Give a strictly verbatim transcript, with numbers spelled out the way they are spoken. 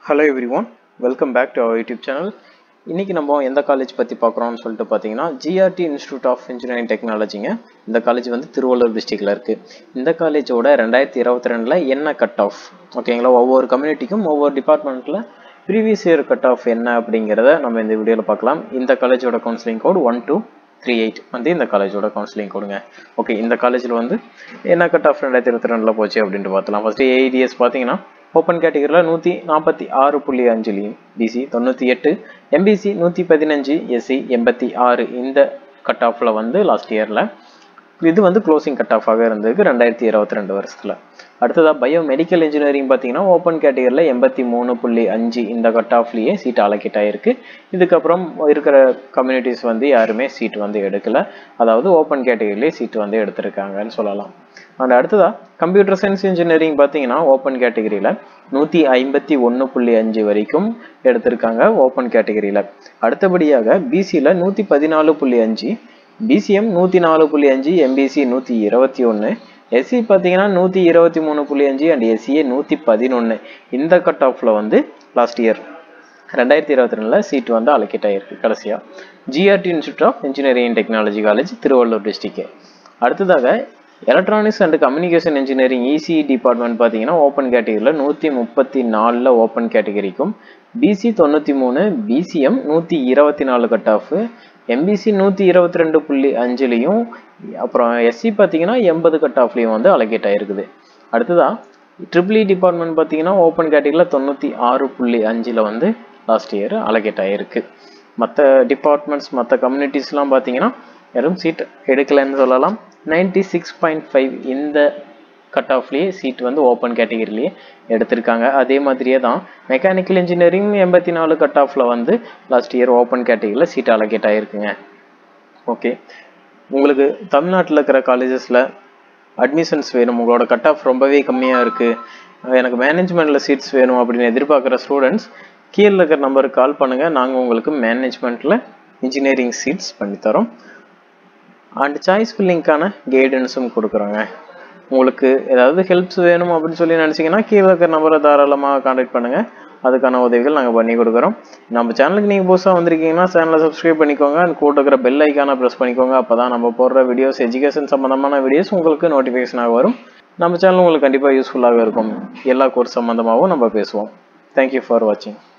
Hello everyone, welcome back to our YouTube channel. இன்னைக்கு நம்ம எந்த காலேஜ் பத்தி பார்க்கறோம்னு சொல்லிட்டு பாத்தீங்கன்னா G R T Institute of Engineering Technologyங்க. இந்த காலேஜ் வந்து திருவள்ளூர் டிஸ்ட்ரிக்ட்ல இருக்கு. இந்த காலேஜோட இரண்டாயிரத்து இருபத்தி இரண்டு ல என்ன கட் ஆஃப் ஓகேங்களா, ஒவ்வொரு கம்யூனிட்டிக்கும் ஒவ்வொரு டிபார்ட்மெண்ட்ல ப்ரீவியஸ் இயர் கட் ஆஃப் என்ன அப்படிங்கறத நம்ம இந்த வீடியோல பார்க்கலாம். இந்த காலேஜோட counselling code one two three eight வந்து இந்த காலேஜோட கவுன்சிலிங் கோடுங்க. ஓகே, இந்த காலேஜ்ல வந்து என்ன கட் ஆஃப் இரண்டாயிரத்து இருபத்தி இரண்டு ல போச்சு அப்படினு பார்த்தலாம். First A I D S பாத்தீங்கன்னா ஓபன் கேட்டகரியில நூத்தி நாற்பத்தி ஆறு புள்ளி அஞ்சு லயும், B C தொண்ணூத்தி எட்டு, M B C நூத்தி பதினைந்து, S C எண்பத்தி ஆறு இந்த கட் ஆஃப்ல வந்து லாஸ்ட் இயர்ல இது வந்து க்ளோசிங் கட் ஆஃப் ஆக இருந்ததுக்கு இரண்டாயிரத்து இருபத்தி இரண்டு வருஷத்துல. அடுத்ததா பயோ மெடிக்கல் இன்ஜினியரிங் பாத்தீங்கன்னா ஓபன் கேட்டகரியில எண்பத்தி மூணு புள்ளி அஞ்சு இந்த கட் ஆஃப்லயே சீட் அலோகேட் ஆயிருக்கு. இதுக்கப்புறம் இருக்கிற கம்யூனிட்டிஸ் வந்து யாருமே சீட் வந்து எடுக்கல, அதாவது ஓபன் கேட்டகரியிலே சீட் வந்து எடுத்திருக்காங்கன்னு சொல்லலாம். அண்ட் அடுத்ததா கம்ப்யூட்டர் சயின்ஸ் இன்ஜினியரிங் பாத்தீங்கன்னா ஓபன் கேட்டகரியில நூத்தி ஐம்பத்தி ஒன்னு புள்ளி அஞ்சு வரைக்கும் எடுத்திருக்காங்க ஓபன் கேட்டகரியில. அடுத்தபடியாக பிசில நூத்தி பதினாலு புள்ளி அஞ்சு, B C M நூத்தி நாலு புள்ளி அஞ்சு, M B C நூத்தி இருபத்தி ஒன்னு, S C பாத்தீங்கன்னா நூத்தி இருபத்தி மூணு புள்ளி அஞ்சு அண்ட் S C A நூத்தி பதினொன்னு இந்த கட் ஆஃப்ல வந்து லாஸ்ட் இயர் இரண்டாயிரத்து இருபத்தி இரண்டு ல சீட் வந்து அலோகேட் ஆயிருக்கு. கடைசியா G R T Institute of Engineering and Technology college Thiruvallur district. அடுத்ததாக electronics and communication engineering E C E department பாத்தீங்கன்னா ஓபன் கேட்டகரியில நூத்தி முப்பத்தி நாலுல ஓபன் கேட்டகரிக்கும், B C தொண்ணூத்தி மூணு, B C M நூத்தி இருபத்தி நாலு cut off, M B C நூத்தி இருபத்தி ரெண்டு புள்ளி அஞ்சு லயும், அப்புறம் S C பாத்தீங்கன்னா எண்பது கட் ஆஃப்லயும் வந்து அலோகேட் ஆயிருக்குது. அடுத்ததா ட்ரிபிள் E டிபார்ட்மெண்ட் பாத்தீங்கன்னா ஓபன் கேட்டகரியில தொண்ணூத்தி ஆறு புள்ளி அஞ்சுல வந்து லாஸ்ட் இயர் அலோகேட் ஆயிருக்கு. மற்ற டிபார்ட்மெண்ட்ஸ் மற்ற கம்யூனிட்டிஸ் எல்லாம் பாத்தீங்கன்னா யாரும் சீட் எடுக்கலன்னு சொல்லலாம். நைன்டி சிக்ஸ் பாயிண்ட் ஃபைவ் இந்த கட் ஆஃப்லயே சீட் வந்து ஓப்பன் கேட்டகரியிலேயே எடுத்திருக்காங்க. அதே மாதிரியே தான் மெக்கானிக்கல் இன்ஜினியரிங் எண்பத்தி நாலு கட் ஆஃப்ல வந்து லாஸ்ட் இயர் ஓப்பன் கேட்டகரியில் சீட் அலோகேட் ஆகிருக்குங்க. ஓகே, உங்களுக்கு தமிழ்நாட்டில் இருக்கிற காலேஜஸில் அட்மிஷன்ஸ் வேணும், உங்களோட கட் ஆஃப் ரொம்பவே கம்மியாக இருக்குது, எனக்கு மேனேஜ்மெண்ட்டில் சீட்ஸ் வேணும் அப்படின்னு எதிர்பார்க்குற ஸ்டூடெண்ட்ஸ் கீழே இருக்கிற நம்பருக்கு கால் பண்ணுங்கள். நாங்கள் உங்களுக்கு மேனேஜ்மெண்ட்டில் இன்ஜினியரிங் சீட்ஸ் பண்ணித்தரோம். அண்ட் சாய்ஸ் ஃபில்லிங்கான கைடன்ஸும் கொடுக்குறோங்க. உங்களுக்கு ஏதாவது ஹெல்ப்ஸ் வேணும் அப்படின்னு சொல்லி நினச்சிங்கன்னா கீழே இருக்கிற நம்பரை தாராளமாக கான்டாக்ட் பண்ணுங்கள். அதுக்கான உதவிகள் நாங்கள் பண்ணி கொடுக்குறோம். நம்ம சேனலுக்கு நீங்கள் புதுசாக வந்திருக்கீங்கன்னா சேனலை சப்ஸ்கிரைப் பண்ணிக்கோங்க. அண்ட் கூட இருக்கிற பெல் ஐக்கானை ப்ரெஸ் பண்ணிக்கோங்க. அப்போ தான் நம்ம போடுற வீடியோஸ் எஜுகேஷன் சம்மந்தமான வீடியோஸ் உங்களுக்கு நோட்டிஃபிகேஷனாக வரும். நம்ம சேனல் உங்களுக்கு கண்டிப்பாக யூஸ்ஃபுல்லாக இருக்கும். எல்லா கோர்ஸ் சம்மந்தமாகவும் நம்ம பேசுவோம். தேங்க்யூ ஃபார் வாட்சிங்.